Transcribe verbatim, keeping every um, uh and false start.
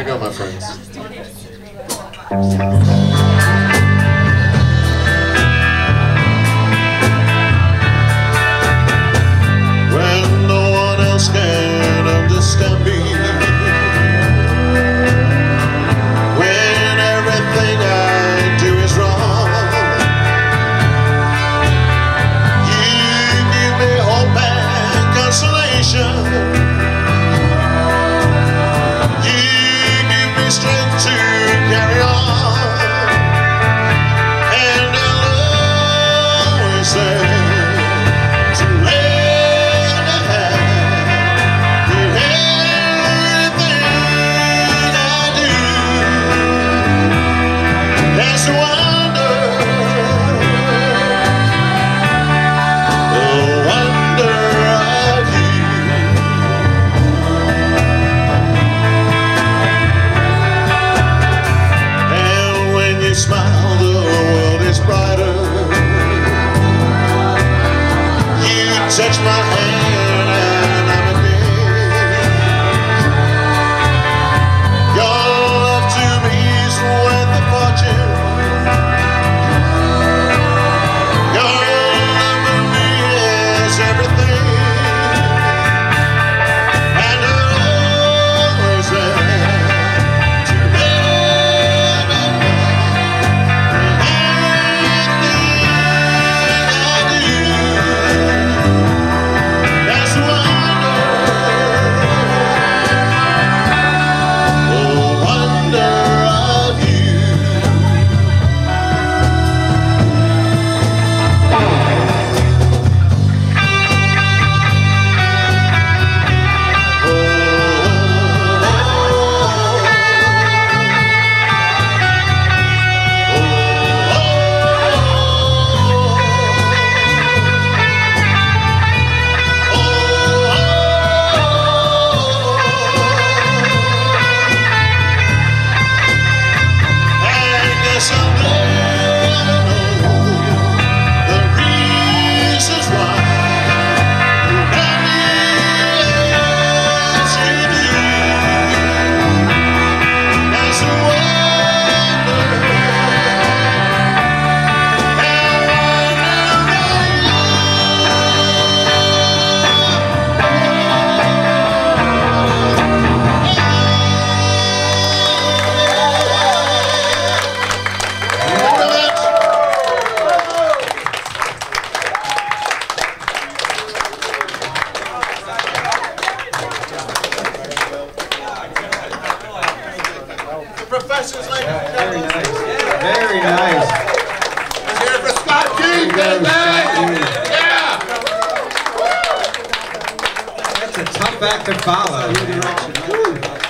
you go, my friends. When no one else can understand me, when everything I do is wrong, you give me hope and consolation. Strength to carry on, and I'll always say to let I have in everything I do. That's the wonder, the wonder of you. You smile, the world is brighter. You touch my hand and I'm a king. Your love to me is worth a fortune. Your love for me is everything. And I'll always there. Professionals, ladies and gentlemen. Very nice. Very nice. Let's hear it for Scott King, baby! Yeah! That's a tough act to follow.